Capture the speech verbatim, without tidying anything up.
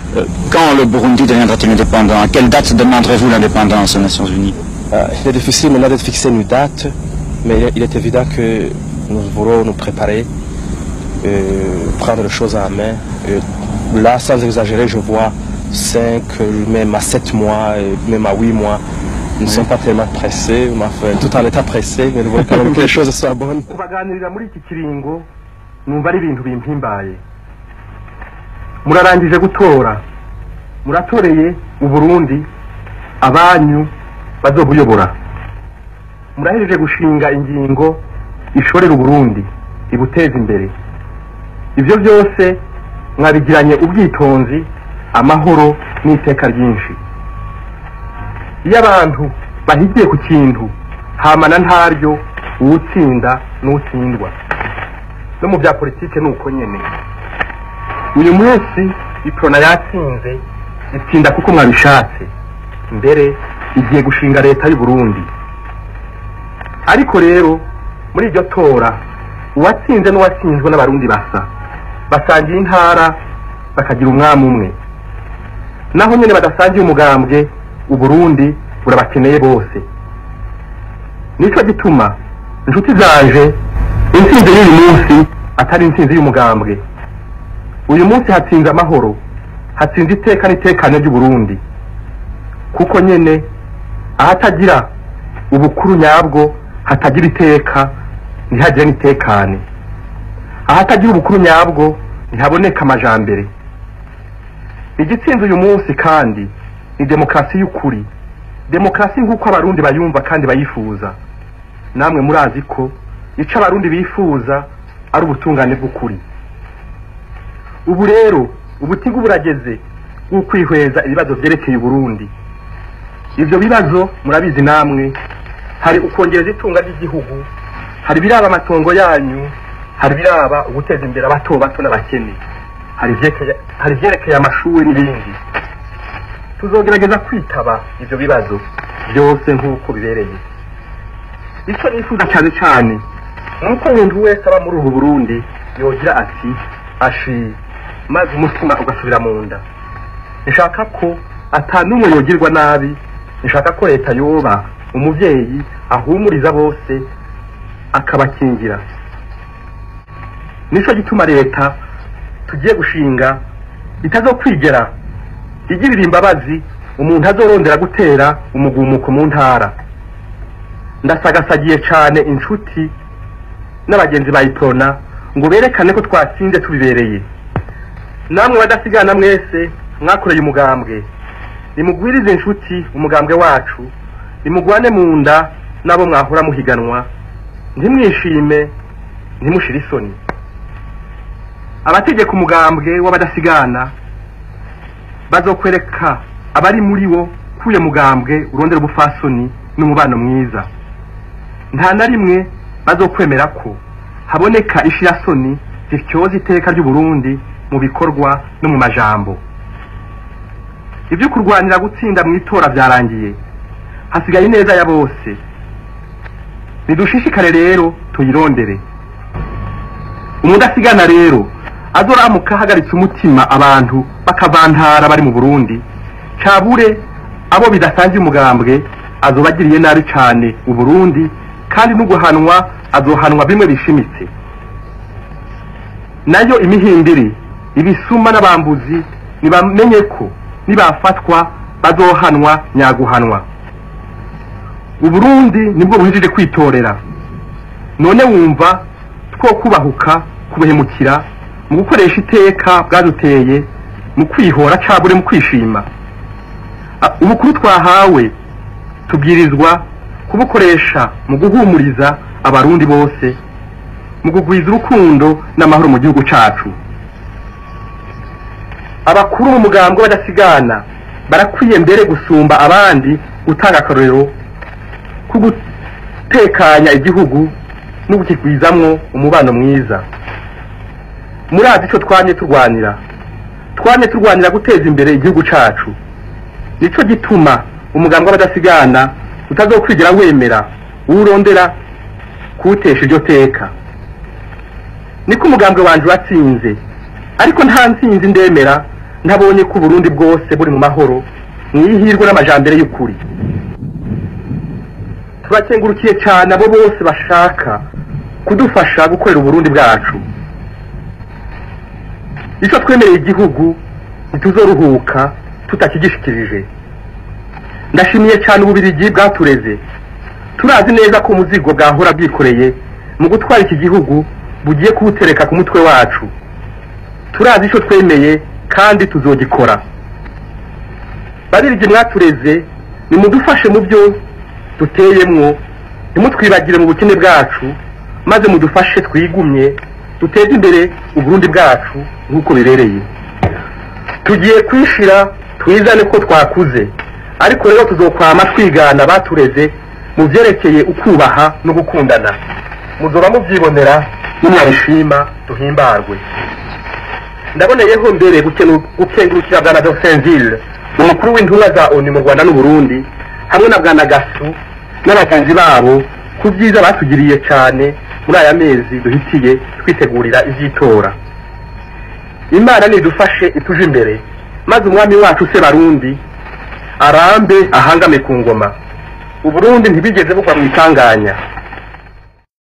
Euh, quand le Burundi deviendra-t-il indépendant? À quelle date demanderez-vous l'indépendance aux Nations Unies? euh, Il est difficile maintenant de fixer une date, mais il est, il est évident que nous voulons nous préparer, euh, prendre les choses en main. Euh, là, sans exagérer, je vois cinq, même à sept mois, même à huit mois. Nous ne sommes pas tellement pressés, mais enfin, tout en étant pressés, mais nous voulons quand même que les choses soient bonnes. kubaganirira muri iki kiringo numva ari ibintu bimpimbaye. Murarangije gutora, muratoreye uburundi abanyu bazobuyobora. Murahejeje gushinga ingingo ishorera uburundi ibuteza imbere. Ivyo byose mwabigiranye ubwitonzi, amahoro n'iteka ryinshi. Iyo abantu bahigiye ku kintu hamana ntaryo uwutsinda n'utsindwa. No mu bya politike nuko nyene. Uyu munsi iprona yatsinze itsinda kuko mwabishatse. Mbere igiye gushinga leta y'u Burundi. Ariko rero muri iryo tora uwatsinze n'uwatsinzwe n'abarundi basa. Basangiye intara bakagira umwami umwe. Naho nyene badasangiye umugambwe Uburundi burabakeneye bose. Nico gituma inshuti zanje intsinzi y'uyu munsi atari intsinzi y'umugambwe. Uyu munsi hatsinze amahoro, hatsinze iteka n'itekane ry'u Burundi. Kuko nyene ahatagira ubukuru nyabwo hatagira iteka ntihagire n'itekane. Ahatagira ubukuru nyabwo ntihaboneka amajambere. Igitsinzi uyu munsi kandi ni demokrasi y'ukuri. Demokrasi nk'uko abarundi bayumva kandi bayifuza. Namwe murazi ko ico abarundi bifuza ari ubutungane bw'ukuri. Ubu rero ubutigu burageze ukwihweza ibibazo vyerekeye Burundi. Ivyo bibazo murabizi namwe, hari ukongereza itunga ry'igihugu, hari biraba amatongo yanyu, hari biraba uguteza imbere abato bato n'abakene, hari vyerekeye hari vyerekeye amashuri n'ibindi. Tuzogerageza kwitaba ivyo bibazo byose nk'uko bibereye. Ico nifuza cyane cyane nuko umuntu wese aba muri ubu Burundi yogira ati ashi maze umutima ugasubira mu nda. Nshaka ko atanumwe yogirwa nabi, nshaka ko leta yoba umuvyeyi ahumuriza bose akabakingira. Nico gituma leta tugiye gushinga itazokwigera igirira imbabazi umuntu azorondera gutera umugumuko mu ntara. Ndasagasagiye cyane inshuti n'abagenzi bayiprona ngo berekane ko twatsinze tubibereye. Namwe badasigana mwese mwakoreye umugambwe, nimugwirize inshuti umugambwe wacu, nimugwane mu nda nabo mwahora muhiganwa, ntimwishime ntimushire isoni. Abategeka umugambwe w'abadasigana bazokwereka abari muri wo kuye mugambwe urondera ubufasoni n'umubano mwiza. Nta na rimwe bazokwemera ko haboneka ishirasoni zityoza iteka ry'u Burundi mu bikorwa no mu majambo. Ibyo kurwanira gutsinda mu itora byarangiye, hasigaye neza ya bose. Nidushishikare rero tuyirondere. Umudasigana rero azoramuka hagaritse umutima abantu bakavantara bari mu Burundi, cabure abo bidasangiye umugambwe azobagiriye nabi cyane u Burundi, kandi n'uguhanwa azohanwa bimwe bishimitse. Nayo imihimbiri ibisuma n'abambuzi nibamenye ko nibafatwa bazohanwa nyaguhanwa. U Burundi nibwo buhijije kwitorera. None wumva two kubahuka kubuhemukira mu gukoresha iteka bwaduteye mu kwihora cabure mu kwishima. Ubukuru twahawe tubwirizwa kubukoresha mu guhumuriza abarundi bose, mu kugwiza urukundo n'amahoro mu gihugu cacu. Abakuru mu mugambwe badasigana barakwiye mbere gusumba abandi gutanga akarorero ku gutekanya igihugu no gukigwizamwo umubano mwiza. Murazi ico twanye turwanira, twanye turwanira guteza imbere igihugu cacu. Nico gituma umugambwe w'abadasigana utazokwigira wemera urondera kuwutesha iryo teka. Niko umugambwe wanje watsinze, ariko nta ntsinzi ndemera ntabonye ko Burundi bwose buri mu mahoro mwihirwe n'amajambere y'ukuri. Turakengurukiye cyane abo bose bashaka kudufasha gukorera Burundi bwacu. Icyo twemereye igihugu ntituzoruhuka tutakigishikirije. Ndashimiye cyane Ububirigi bwatureze. Turazi neza ko umuzigo bwahora bwikoreye mu gutwara iki gihugu bugiye kuwutereka ku mutwe wacu. Turazi icyo twemeye kandi tuzogikora. Babirigi mwatureze, nimudufashe mu byo duteyemwo, ntimutwibagire mu bukene bwacu, maze mudufashe twigumye duteze imbere Uburundi bwacu nk'uko birereye. Tugiye kwishira twizane ko twakuze, ariko rero tuzokwama twigana batureze mu byerekeye ukubaha no gukundana. Muzoba mubyibonera n'umwabishima duhimbarwe. Ndaboneyeho mbere gukengurukira Bwana Dosenville, umukuru w'intumwa za ONU mu Rwanda n'Uburundi, hamwe na Bwana Gasu n'abaganzi babo ku byiza batugiriye cyane muri aya mezi duhitiye twitegurira ivy'itora. Imana nidufashe ituje imbere, maze umwami wacu se Barundi arambe ahangame ku ngoma. Uburundi ntibigeze bugwa mu itanganya.